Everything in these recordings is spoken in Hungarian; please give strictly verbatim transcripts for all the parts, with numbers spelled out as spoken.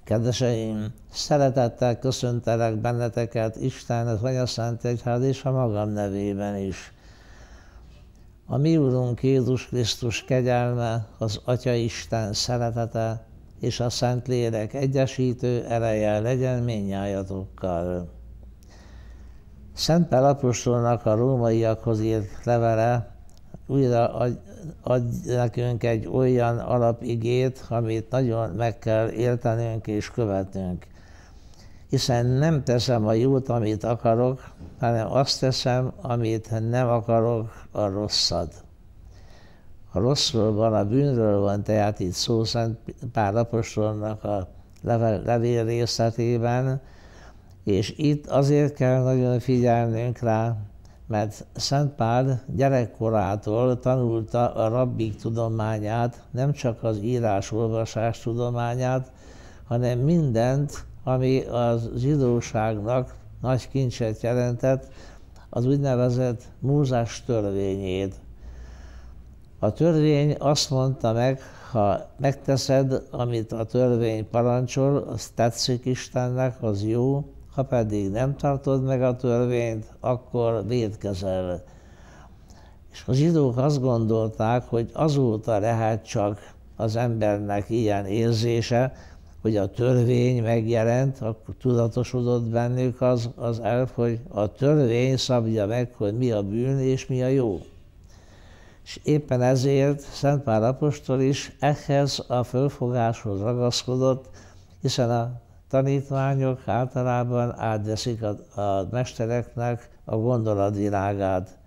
Kedveseim, szeretettel köszöntelek benneteket Isten, az Anyaszent Egyház és a magam nevében is. A mi Urunk Jézus Krisztus kegyelme, az Atya Isten szeretete és a Szentlélek egyesítő ereje legyen mindnyájatokkal. Szent Pál apostolnak a rómaiakhoz írt levele újra ad, ad nekünk egy olyan alapigét, amit nagyon meg kell értenünk és követnünk. Hiszen nem teszem a jót, amit akarok, hanem azt teszem, amit nem akarok, a rosszat. A rosszról van, a bűnről van tehát itt szó Szent Pál apostolnak a levél részletében, és itt azért kell nagyon figyelnünk rá, mert Szent Pál gyerekkorától tanulta a rabbik tudományát, nem csak az írás-olvasás tudományát, hanem mindent, ami a zsidóságnak nagy kincset jelentett, az úgynevezett Mózes törvényét. A törvény azt mondta meg, ha megteszed, amit a törvény parancsol, az tetszik Istennek, az jó, ha pedig nem tartod meg a törvényt, akkor vétkezel. És a zsidók azt gondolták, hogy azóta lehet csak az embernek ilyen érzése, hogy a törvény megjelent, akkor tudatosodott bennük az, az elv, hogy a törvény szabja meg, hogy mi a bűn és mi a jó. És éppen ezért Szent Pál apostol is ehhez a fölfogáshoz ragaszkodott, hiszen a tanítványok általában átveszik a, a mestereknek a gondolatvilágát.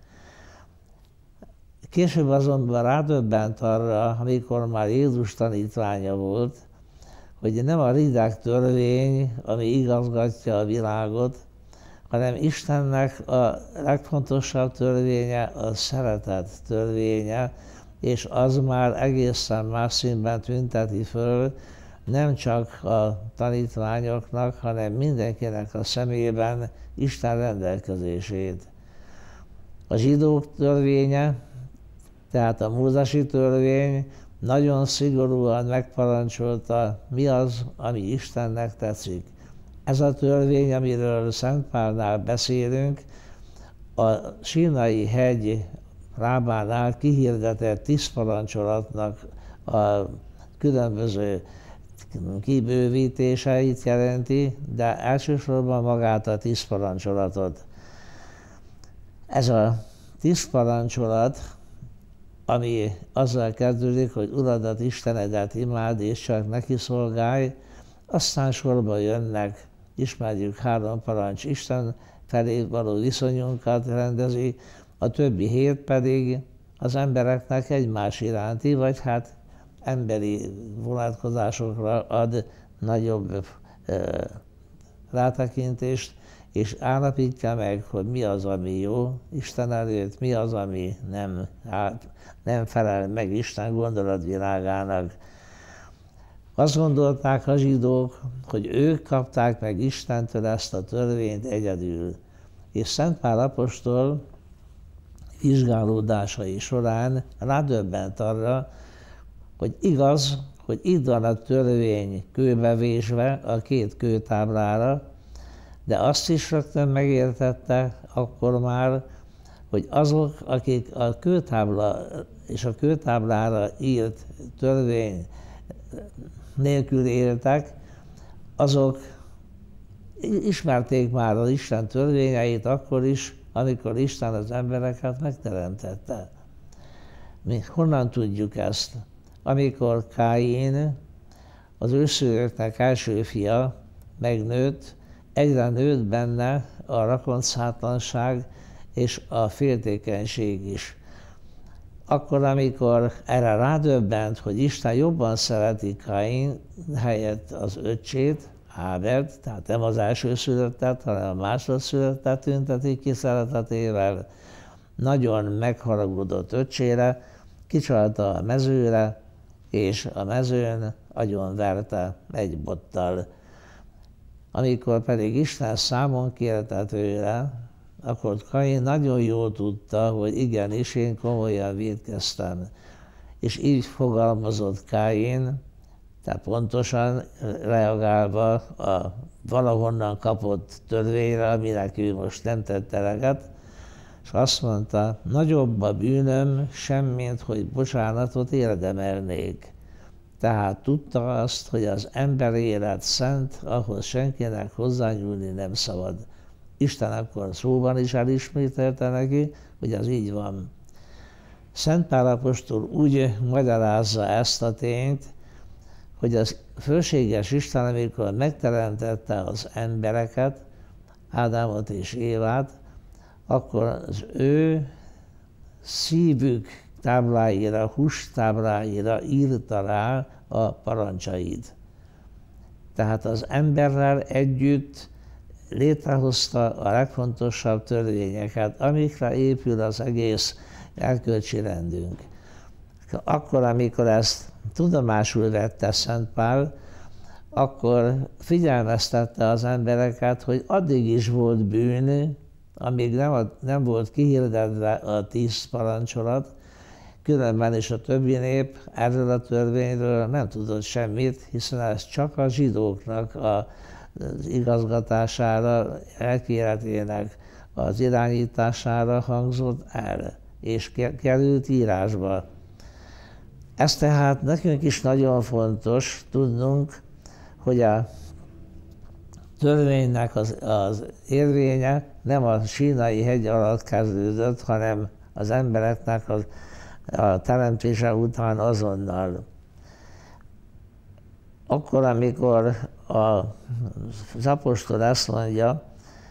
Később azonban rádöbbent arra, amikor már Jézus tanítványa volt, hogy nem a ridák törvény, ami igazgatja a világot, hanem Istennek a legfontosabb törvénye a szeretet törvénye, és az már egészen más színben tünteti föl, nem csak a tanítványoknak, hanem mindenkinek a szemében Isten rendelkezését. A zsidók törvénye, tehát a mózesi törvény nagyon szigorúan megparancsolta, mi az, ami Istennek tetszik. Ez a törvény, amiről Szent Pálnál beszélünk, a Sínai hegy lábánál kihirdetett tíz parancsolatnak a különböző kibővítéseit jelenti, de elsősorban magát a tíz parancsolatot. Ez a tíz parancsolat, ami azzal kezdődik, hogy Uradat, Istenedet imád, és csak neki szolgálj, aztán sorba jönnek, ismerjük három parancs, Isten felé való viszonyunkat rendezi, a többi hét pedig az embereknek egymás iránti, vagy hát emberi vonatkozásokra ad nagyobb e, rátekintést, és állapítja meg, hogy mi az, ami jó Isten előtt, mi az, ami nem, hát, nem felel meg Isten gondolatvilágának. Azt gondolták a zsidók, hogy ők kapták meg Istentől ezt a törvényt egyedül. És Szent Pál apostol vizsgálódásai során rádöbbent arra, hogy igaz, hogy itt van a törvény kőbevésve a két kőtáblára, de azt is rögtön megértette akkor már, hogy azok, akik a kőtábla és a kőtáblára írt törvény nélkül éltek, azok ismerték már az Isten törvényeit akkor is, amikor Isten az embereket megteremtette. Mi honnan tudjuk ezt? Amikor Káin, az őszülöknek első fia, megnőtt, egyre nőtt benne a rakoncátlanság és a féltékenység is. Akkor, amikor erre rádöbbent, hogy Isten jobban szereti Káin helyett az öccsét, Ábelt, tehát nem az elsőszülöttet, hanem a másodszülöttet tünteti ki szeretetével, nagyon megharagudott öccsére, kicsalta a mezőre, és a mezőn agyonverte egy bottal. Amikor pedig Isten számon kérte tőle, akkor Káin nagyon jól tudta, hogy igenis én komolyan vétkeztem. És így fogalmazott Káin, Tehát pontosan reagálva a valahonnan kapott törvényre, aminek ő most nem tett eleget, és azt mondta, nagyobb a bűnöm, semmint, hogy bocsánatot érdemelnék. Tehát tudta azt, hogy az ember élet szent, ahhoz senkinek hozzányúlni nem szabad. Isten akkor szóban is elismételte neki, hogy az így van. Szent Pál apostol úgy magyarázza ezt a tényt, hogy az fölséges Isten, amikor megteremtette az embereket, Ádámot és Évát, akkor az ő szívük tábláira, hús tábláira írta rá a parancsait. Tehát az emberrel együtt létrehozta a legfontosabb törvényeket, amikre épül az egész erkölcsi rendünk. Akkor, amikor ezt tudomásul vette Szent Pál, akkor figyelmeztette az embereket, hogy addig is volt bűn, amíg nem, a, nem volt kihirdetve a tíz parancsolat, különben is a többi nép erről a törvényről nem tudott semmit, hiszen ez csak a zsidóknak a, az igazgatására, elkéletének az irányítására hangzott el, és került írásba. Ez tehát nekünk is nagyon fontos tudnunk, hogy a törvénynek az, az érvénye nem a Sínai hegy alatt kezdődött, hanem az embereknek az, a teremtése után azonnal. Akkor, amikor a, az apostol ezt mondja,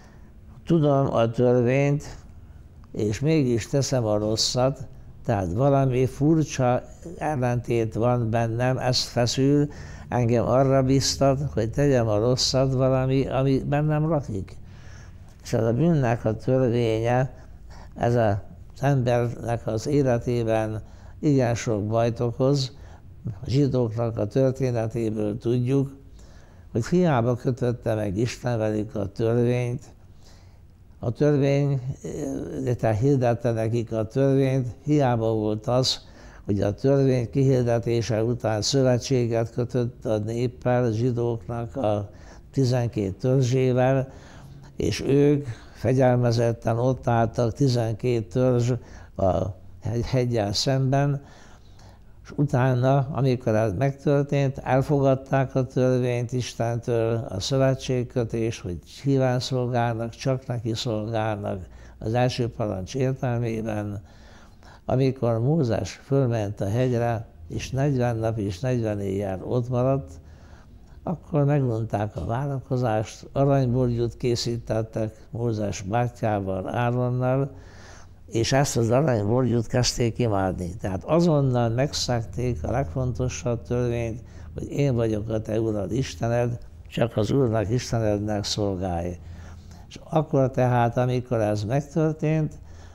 tudom a törvényt, és mégis teszem a rosszat, tehát valami furcsa ellentét van bennem, ez feszül, engem arra biztat, hogy tegyem a rosszat valami, ami bennem lakik. És ez a bűnnek a törvénye, ez az embernek az életében igen sok bajt okoz. A zsidóknak a történetéből tudjuk, hogy hiába kötötte meg Isten velük a törvényt, a törvény, tehát hirdette nekik a törvényt, hiába volt az, hogy a törvény kihirdetése után szövetséget kötött a néppel, a zsidóknak a tizenkét törzsével, és ők fegyelmezetten ott álltak tizenkét törzs a heggyel szemben, és utána, amikor ez megtörtént, elfogadták a törvényt Istentől, a szövetségkötés, hogy híván szolgálnak, csak neki szolgálnak az első parancs értelmében. Amikor Mózes fölment a hegyre, és negyven nap és negyven éjjel ott maradt, akkor megunták a várakozást, aranyborgyút készítettek Mózes bátyjával, Áronnal, és ezt az aranyborgyút kezdték imádni. Tehát azonnal megszegték a legfontosabb törvényt, hogy én vagyok a te Urad Istened, csak az Úrnak Istenednek szolgálj. És akkor tehát, amikor ez megtörtént,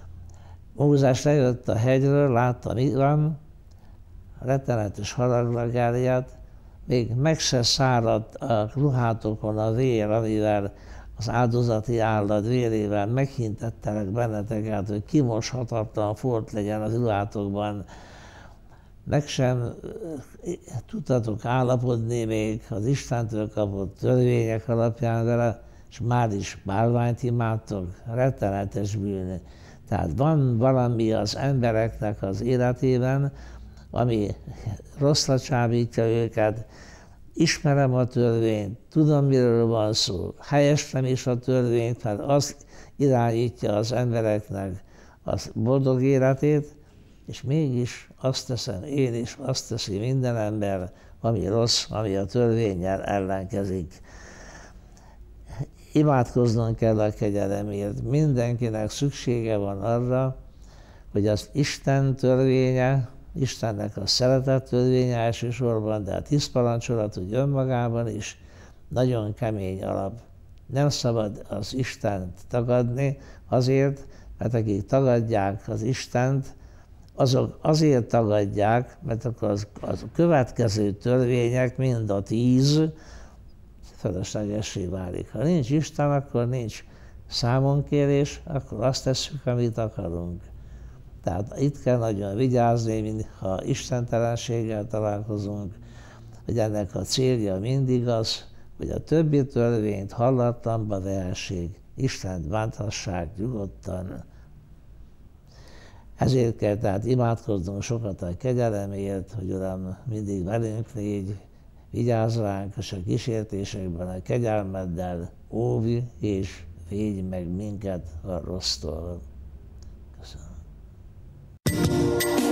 Mózes lejött a hegyről, látta, mi van, rettenetes haragra gerjedt, még meg se száradt a ruhátokon a vér, amivel az áldozati állat vérével meghintettelek benneteket, hogy kimoshatatlan fort legyen az ruhátokban. Meg sem tudtatok állapodni még az Istentől kapott törvények alapján vele, és már is bálványt imádtok, rettenetes bűn. Tehát van valami az embereknek az életében, ami rosszra csábítja őket. Ismerem a törvényt, tudom, miről van szó, helyeslem is a törvényt, mert az irányítja az embereknek a boldog életét, és mégis azt teszem én is, azt teszi minden ember, ami rossz, ami a törvénnyel ellenkezik. Imádkoznunk kell a kegyelemért. Mindenkinek szüksége van arra, hogy az Isten törvénye, Istennek a szeretet törvénye elsősorban, de a tíz parancsolat úgy önmagában is nagyon kemény alap. Nem szabad az Istent tagadni azért, mert akik tagadják az Istent, azok azért tagadják, mert akkor az, az a következő törvények, mind a tíz, feleslegessé válik. Ha nincs Isten, akkor nincs számonkérés, akkor azt tesszük, amit akarunk. Tehát itt kell nagyon vigyázni, ha istentelenséggel találkozunk, hogy ennek a célja mindig az, hogy a többi törvényt hallatlanba vehessék, Istent bánthassák nyugodtan. Ezért kell tehát imádkoznunk sokat a kegyelemért, hogy Uram, mindig velünk légy, vigyázz ránk, és a kísértésekben a kegyelmeddel óvj és védj meg minket a rossztól. Köszönöm.